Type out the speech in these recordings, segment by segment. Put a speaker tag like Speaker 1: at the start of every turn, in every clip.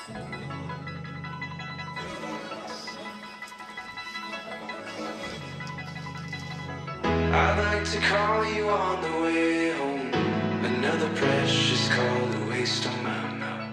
Speaker 1: I'd like to call you on the way home. Another precious call to waste on my mouth.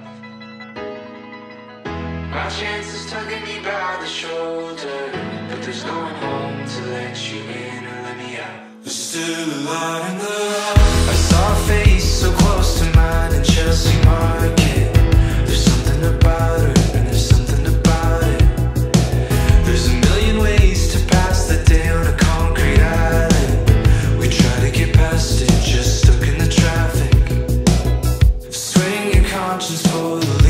Speaker 1: My chance is tugging me by the shoulder, but there's no one home to let you in or let me out. There's still a light in the house. I saw a face so close to mine in Chelsea Market. There's something about her, and there's something about it. There's a million ways to pass the day on a concrete island. We try to get past it, just stuck in the traffic. Swing your conscience for the